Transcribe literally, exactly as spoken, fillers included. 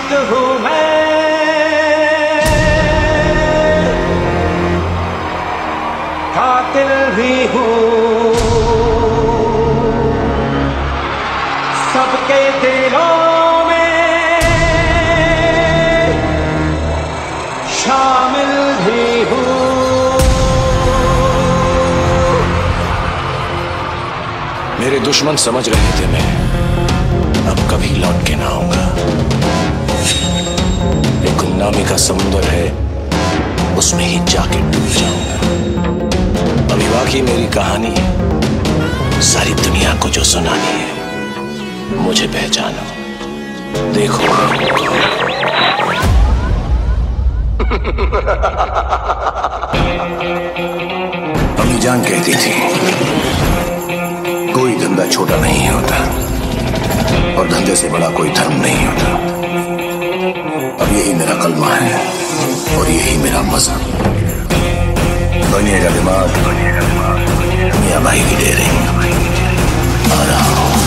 आशिक हूँ मैं, कातिल भी हूँ, सबके दिलों में शामिल भी हूँ। मेरे दुश्मन समझ रहे थे मैं अब कभी लौट के ना आऊंगा। एक गुमनामी का समुंदर है, उसमें ही जाके डूब जाऊंगा। अभी बाकी मेरी कहानी सारी दुनिया को जो सुनानी है। मुझे पहचानो, देखो अम्मी जान कहती थी कोई धंधा छोटा नहीं होता और धंधे से बड़ा कोई धर्म नहीं होता। अब यही मेरा कलमा है और यही मेरा मजहब। बनिएगा दिमाग, मियां भाई की दे रही आ रहा हूं।